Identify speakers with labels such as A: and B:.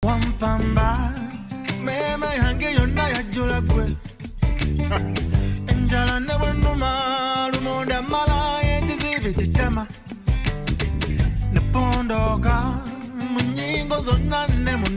A: Wampamba mema yange yonna yajjula gwe enjala ne bwennuma lumonda mala enzizibe tetama ne pondoka mu nnyingo zonna ne